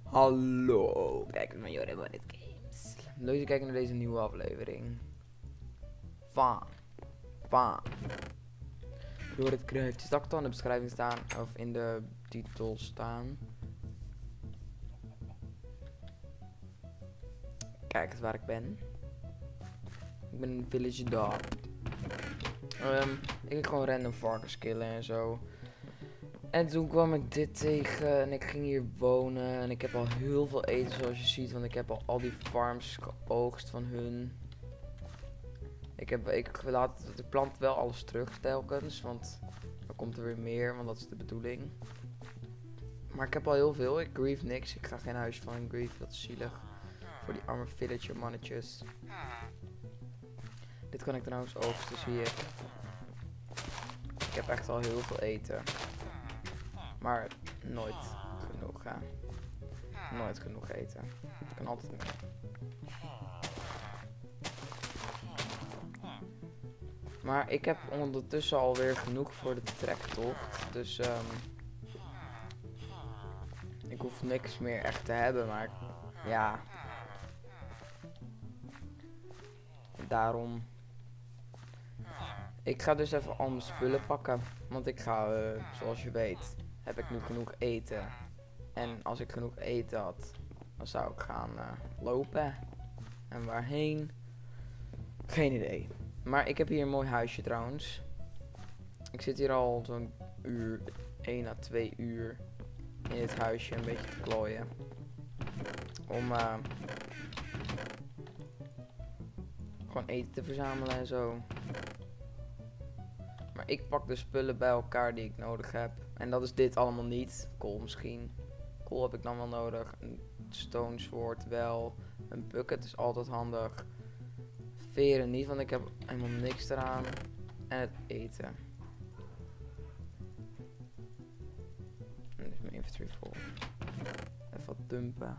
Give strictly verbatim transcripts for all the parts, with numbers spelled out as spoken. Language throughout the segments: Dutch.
Hallo, kijkers van Jorrit Bonnet Games. Leuk dat je kijkt naar deze nieuwe aflevering. Van, van Jorrit Craft. Het zal in de beschrijving staan, of in de titel staan. Kijk eens waar ik ben. Ik ben een village dog. Um, ik ging gewoon random varkens killen en zo. En toen kwam ik dit tegen en ik ging hier wonen en ik heb al heel veel eten zoals je ziet, want ik heb al al die farms geoogst van hun. Ik heb, ik laat, ik plant wel alles terug telkens, want dan komt er weer meer, want dat is de bedoeling. Maar ik heb al heel veel, ik grief niks, ik ga geen huis van grief, dat is zielig. Voor die arme villager mannetjes. Dit kan ik trouwens oogsten, zie je. Ik heb echt al heel veel eten. Maar nooit genoeg, hè. Nooit genoeg eten. Ik kan altijd meer. Maar ik heb ondertussen alweer genoeg voor de trektocht. Dus um, ik hoef niks meer echt te hebben, maar ja. Daarom. Ik ga dus even al mijn spullen pakken. Want ik ga, uh, zoals je weet, heb ik nu genoeg eten. En als ik genoeg eten had, dan zou ik gaan uh, lopen. En waarheen? Geen idee. Maar ik heb hier een mooi huisje trouwens. Ik zit hier al zo'n uur, één à twee uur in dit huisje een beetje te klooien. Om uh, gewoon eten te verzamelen en zo. Maar ik pak de spullen bij elkaar die ik nodig heb. En dat is dit allemaal niet. Kool misschien. Kool heb ik dan wel nodig. Een stone sword wel. Een bucket is altijd handig. Veren niet, want ik heb helemaal niks eraan. En het eten. En dit is mijn inventory vol. Even wat dumpen.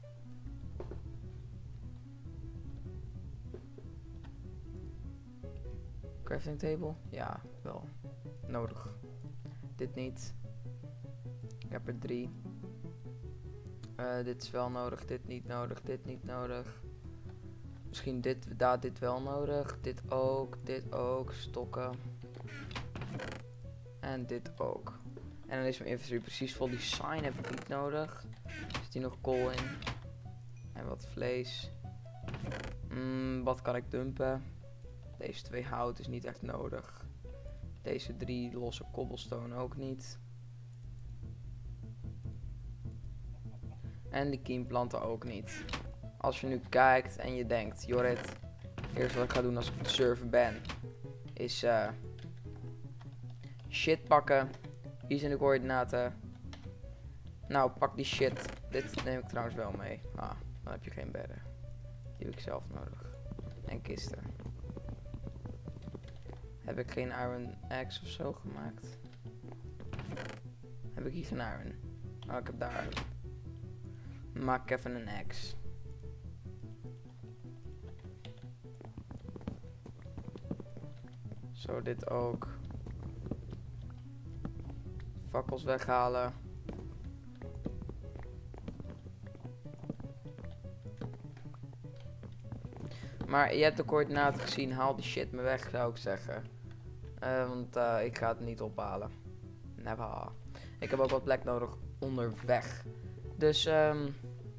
Crafting table? Ja, wel. Nodig. Dit niet. Ik heb er drie. Uh, dit is wel nodig, dit niet nodig, dit niet nodig. Misschien dit, daar dit wel nodig. Dit ook, dit ook, stokken. En dit ook. En dan is mijn inventory precies vol. Die sign heb ik niet nodig. Er zit hier nog kool in. En wat vlees. Mm, wat kan ik dumpen? Deze twee hout is niet echt nodig. Deze drie losse cobblestone ook niet. En die kiemplanten ook niet. Als je nu kijkt en je denkt, Jorrit, eerst wat ik ga doen als ik op de server ben, is uh, shit pakken. Hier zijn de coördinaten. Nou, pak die shit. Dit neem ik trouwens wel mee. Ah, dan heb je geen bedden. Die heb ik zelf nodig. En kisten. Heb ik geen iron axe of zo gemaakt? Heb ik hier geen iron? Oh, ik heb daar iron. Maak ik even een axe. Zo, dit ook. Fakkels weghalen. Maar je hebt de coördinaten gezien, haal die shit me weg, zou ik zeggen. Uh, want uh, ik ga het niet ophalen. Never. Ik heb ook wat plek nodig onderweg. Dus um,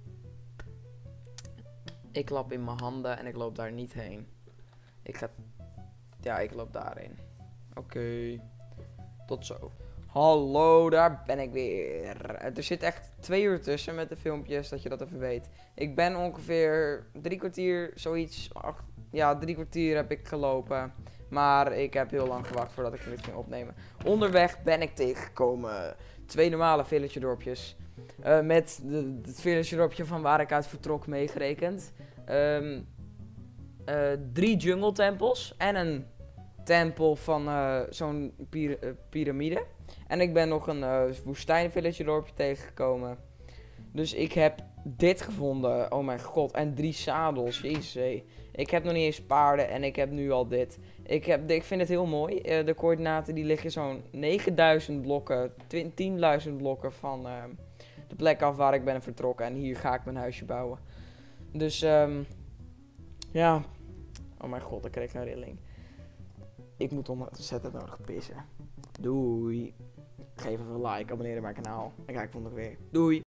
ik klap in mijn handen en ik loop daar niet heen. Ik ga... Ja, ik loop daarheen. Oké. Okay. Tot zo. Hallo, daar ben ik weer. Er zit echt twee uur tussen met de filmpjes, dat je dat even weet. Ik ben ongeveer drie kwartier, zoiets. Ach, ja, drie kwartier heb ik gelopen. Maar ik heb heel lang gewacht voordat ik dit ging opnemen. Onderweg ben ik tegengekomen twee normale villager dorpjes. Uh, met de, het villager dorpje van waar ik uit vertrok meegerekend. Um, uh, drie jungle tempels en een tempel van uh, zo'n pir uh, piramide. En ik ben nog een uh, woestijn villager dorpje tegengekomen. Dus ik heb dit gevonden. Oh mijn god. En drie zadels. Jezus. Hey. Ik heb nog niet eens paarden en ik heb nu al dit. Ik, heb, ik vind het heel mooi. Uh, de coördinaten die liggen zo'n negenduizend blokken, tienduizend blokken van uh, de de plek af waar ik ben vertrokken. En hier ga ik mijn huisje bouwen. Dus, um, ja. Oh mijn god, ik kreeg een rilling. Ik moet ontzettend nodig pissen. Doei. Geef even een like, abonneer op mijn kanaal. En kijk volgende week weer. Doei.